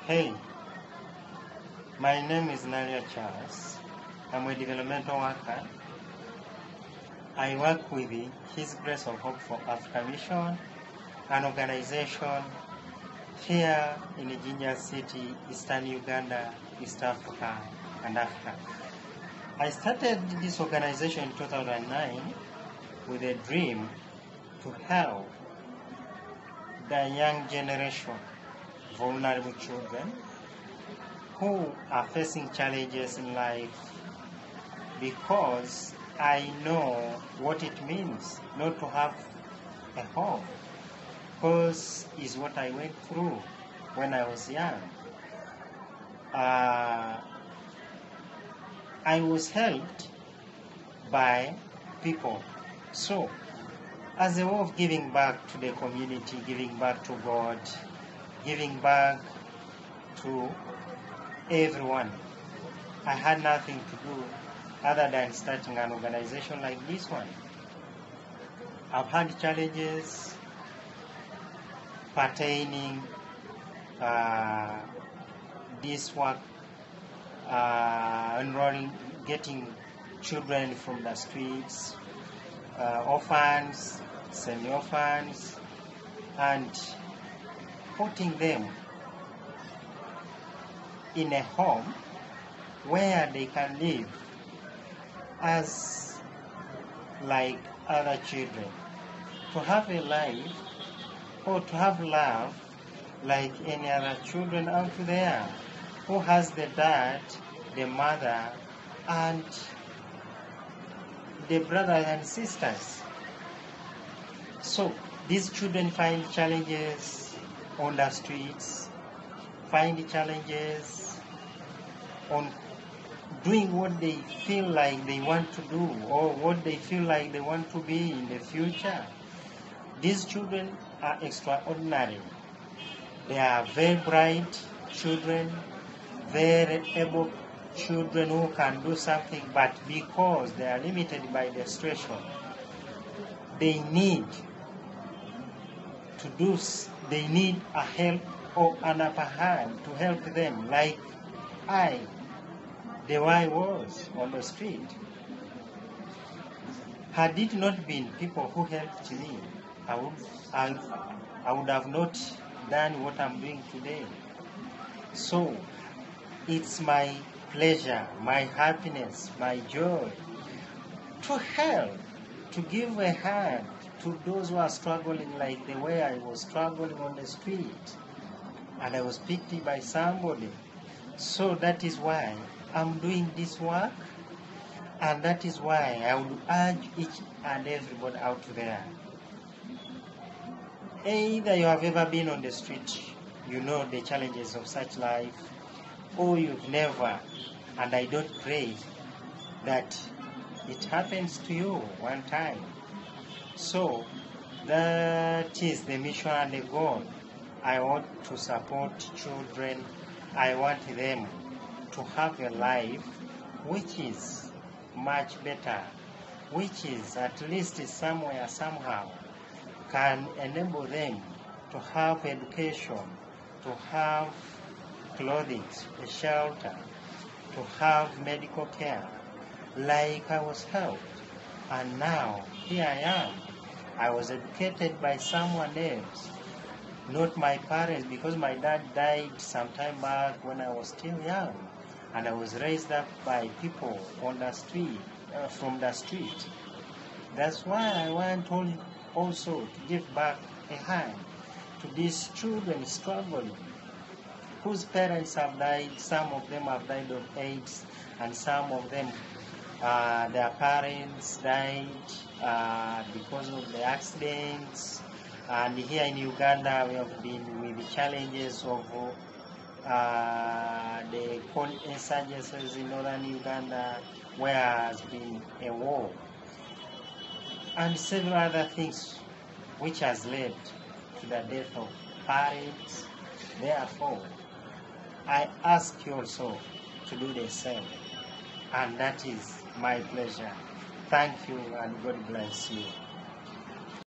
Hey, my name is Nalia Charles. I'm a developmental worker. I work with His Grace of Hope for Africa Mission, an organization here in Jinja City, Eastern Uganda, East Africa, and Africa. I started this organization in 2009 with a dream to help the young generation, vulnerable children, who are facing challenges in life, because I know what it means not to have a home, because it's what I went through when I was young. I was helped by people. So, as a way of giving back to the community, giving back to God, giving back to everyone, I had nothing to do other than starting an organization like this one. I've had challenges pertaining this work, enrolling, getting children from the streets, orphans, semi-orphans, and putting them in a home where they can live as like other children, to have a life or to have love like any other children out there, who has the dad, the mother, and the brothers and sisters. So these children find challenges on the streets, find challenges on doing what they feel like they want to do or what they feel like they want to be in the future. These children are extraordinary. They are very bright children, very able children who can do something, but because they are limited by the situation, they need they need a help or an upper hand to help them, like the way I was on the street. Had it not been people who helped me, I would have not done what I'm doing today. So it's my pleasure, my happiness, my joy to help, to give a hand to those who are struggling like the way I was struggling on the street, and I was picked by somebody. So that is why I'm doing this work, and that is why I would urge each and everybody out there. Either you have ever been on the street, you know the challenges of such life, or you've never, and I don't pray that it happens to you one time. So that is the mission and the goal. I want to support children. I want them to have a life which is much better, which is at least somewhere, somehow, can enable them to have education, to have clothing, a shelter, to have medical care, like I was helped. And now, here I am. I was educated by someone else, not my parents, because my dad died some time back when I was still young, and I was raised up by people on the street, from the street. That's why I want also to give back a hand to these children struggling, whose parents have died. Some of them have died of AIDS, and some of them, their parents died because of the accidents. And here in Uganda, we have been with the challenges of the insurgencies in northern Uganda, where has been a war, and several other things which has led to the death of parents. Therefore, I ask you also to do the same, and that is my pleasure. Thank you, and God bless you.